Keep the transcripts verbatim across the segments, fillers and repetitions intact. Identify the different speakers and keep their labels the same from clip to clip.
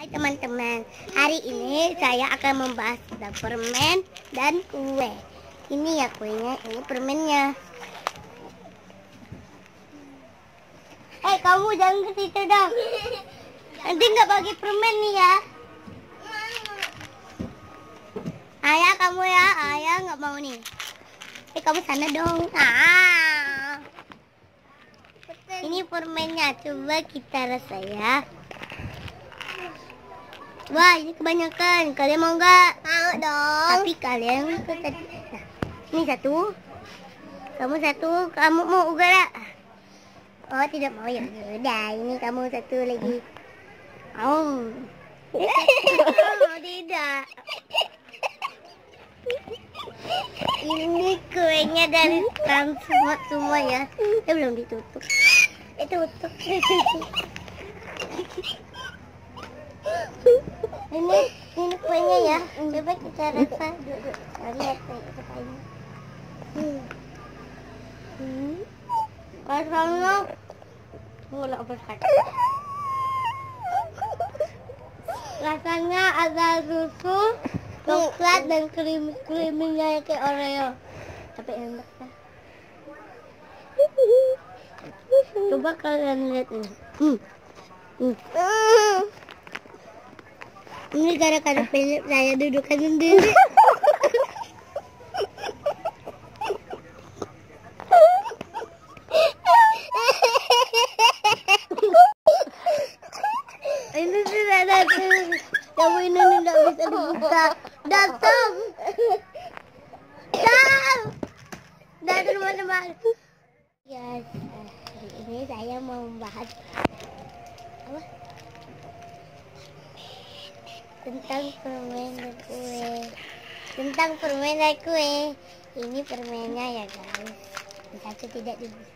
Speaker 1: Hai teman-teman, hari ini saya akan membahas tentang permen dan kue. Ini ya kuenya, ini permennya. Hei kamu jangan ke situ dong. Nanti nggak bagi permen nih ya. Ayah kamu ya, ayah nggak mau nih. Eh kamu sana dong. Ah. Ini permennya, coba kita rasa ya. Wah, ini kebanyakan. Kalian mau nggak? Mau dong. Tapi kalian nah, ini satu. Kamu satu. Kamu mau juga? Oh, tidak mau ya. Udah, ini kamu satu lagi. Oh. Oh, tidak. Ini kuenya dari semua semua ya. Ya belum ditutup. Itu tutup. Ini ini kuenya ya. Coba kita rasa. Duduk. Lihat kuenya. Hmm. Hmm. Rasanya nggak besar. Rasanya ada susu, coklat dan krim krimnya kayak Oreo. Tapi enak ya. Coba kalian lihat ini. Hmm. Hmm. Ini gara-gara Philip saya dudukkan sendiri. Ini tidak datang. Kamu ini tidak bisa dibuka. Datang. Datang. Datang teman-teman. Yes, hari ini saya mau membahas apa? Tentang permen dan kue. Tentang permen dan kue. Ini permennya ya guys. Satu tidak dibuka.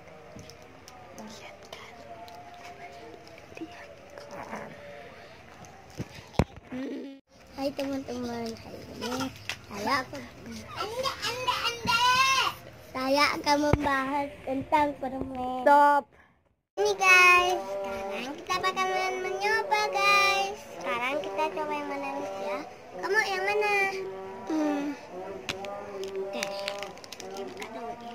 Speaker 1: Hai teman-teman, hari ini saya akan anda, anda, anda. Saya akan membahas tentang permen. Stop. Ini guys, sekarang kita bakalan mencoba guys. Sekarang kita coba yang mana nih ya? Kamu yang mana? Hmm. Oke, saya buka dulu ya.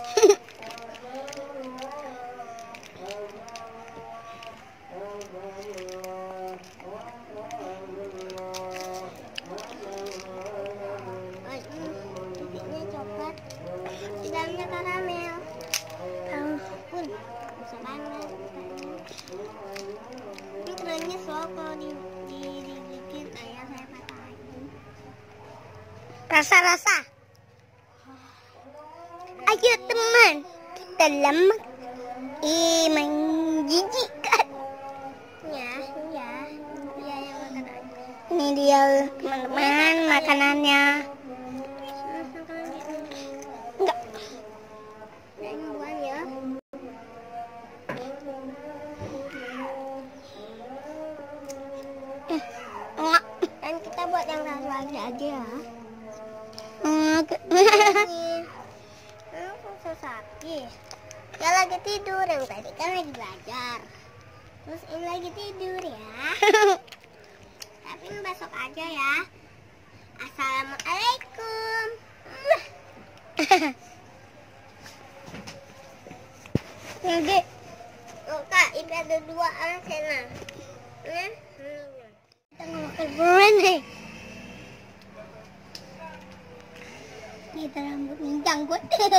Speaker 1: Dalamnya karamel. Ampun, bisa banget. Ini kerennya soal kalau di digigit ayah saya patahin. Rasa-rasa. Ayo teman, kita lemak. Ih, menjijikkan. Ya, ya, dia yang makan aja. Ini dia teman-teman makanannya. Dan kita buat yang satu lagi aja ya. Susah sakit. Dia lagi tidur, yang tadi kan lagi belajar. Terus ini lagi tidur ya. Tapi besok aja ya. Assalamualaikum. Oke. Oh kak, ini ada dua anak sana. Nah, kita makan permen nih. Kita rambutnya janggut.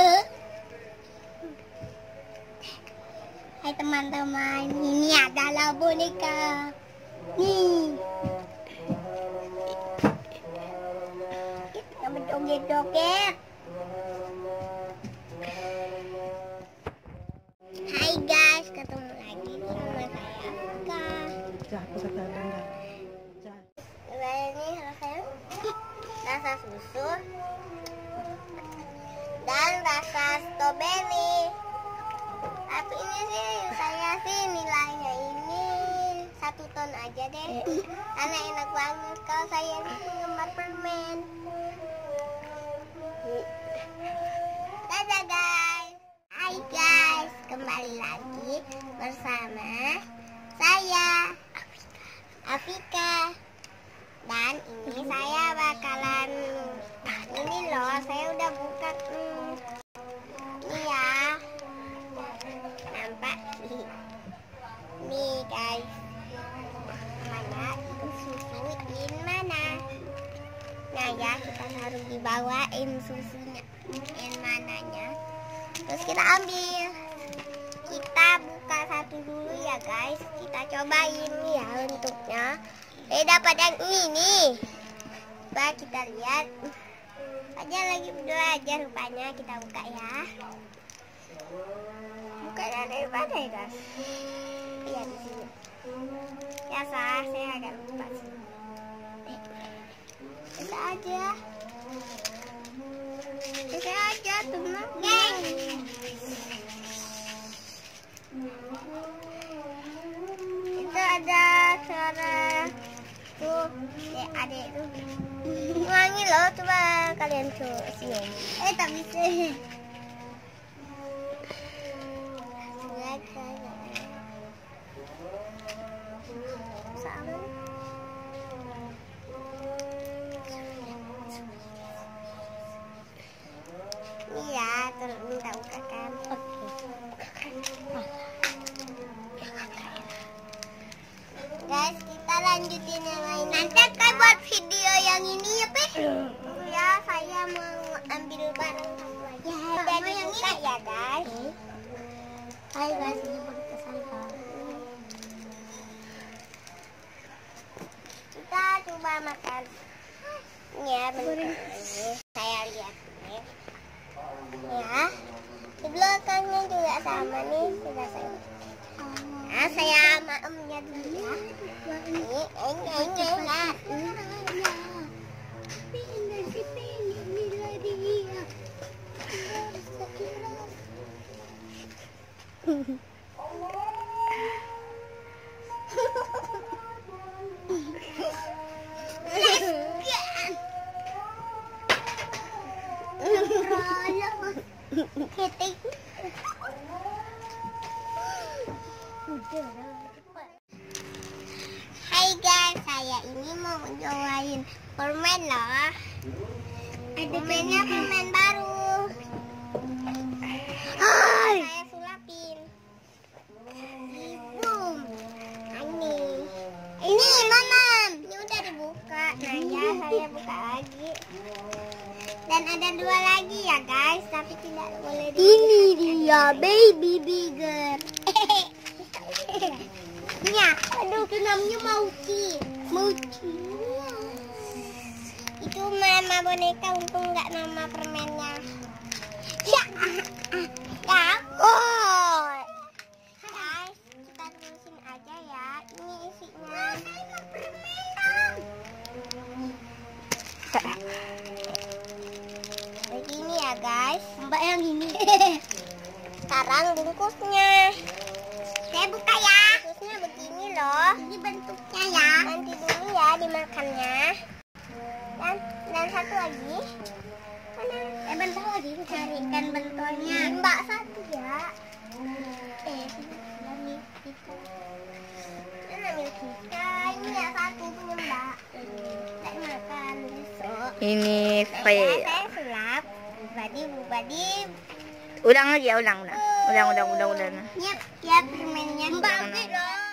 Speaker 1: Hai teman-teman, ini adalah boneka. Nih. Kita menjoget-joget. Hai guys, ketemu lagi sama saya Aka. Ini rasanya rasa susu dan rasa stroberi. Tapi ini sih saya sih nilainya ini satu ton aja deh. Karena enak banget kalau saya ini penggemar permen. Dadah guys. Hai guys, kembali lagi bersama saya Afika. Dan ini saya bakalan ini loh, saya udah buka. Hmm. Iya. Nampak nih guys. Mana itu susuin mana? Nah ya, kita taruh di bawain susunya. Yang mananya? Terus kita ambil. Kita buka satu dulu ya guys. Kita cobain ya bentuknya. Eh dapat yang ini nih. Coba kita lihat. Aja lagi belajar rupanya, kita buka ya. Bukanya dari mana ya guys? Iya di sini. Ya sah, saya agak lupa sih. Bisa aja. Bisa aja teman. Itu ada suara tuh, eh adek tuh. Wangi loh, coba kalian tuh sini. Eh tak bisa. Sama. Iya, terus minta bukakan. Oke. Guys, kita lanjutin yang lain. Nanti akan buat video yang ini ya, Pe? Ya, saya mau ambil barang satu lagi. Ya, udah dibuka ya, guys. Hai guys, ini boneka saya. Kita coba makan. Ya, bentar ini. Saya lihat nih. Ya, di belakangnya juga sama nih. Sudah saya. Nah, saya sama omnya dulu ya. Ini, ini, ini, enggak. Ketik. Hai guys, saya ini mau mencobain permen loh. Permennya permen baru. Hai. Saya sulapin. Boom. Ini. Ini mamam. Ini udah dibuka. Nah ya, saya buka lagi. Dan ada dua lagi ya guys, tapi tidak boleh dibuka. Ini dia baby bigger. Ya, aduh itu namanya Mauci. Mauci. Itu nama boneka, untung nggak nama permennya. Ya, ya. Oh, guys, kita terusin aja ya. Ini isinya. Begini ya guys. Mbak yang ini. Sekarang bungkusnya. Saya buka ya. Bungkusnya begini loh. Ini bentuknya ya. Nanti dulu ya dimakannya. Dan dan satu lagi. Mana? Eh bentar lagi carikan bentuknya. Mbak satu ya. Eh, ini kita. Ini milik kita. Ini ya satu punya Mbak. Saya makan besok.
Speaker 2: Ini fail.
Speaker 1: Saya sulap. Bubadi bubadi.
Speaker 2: Ulang lagi ya, ulang, ulang, ulang, ulang, ulang, ulang.
Speaker 1: Yap, ya permennya. Mbak,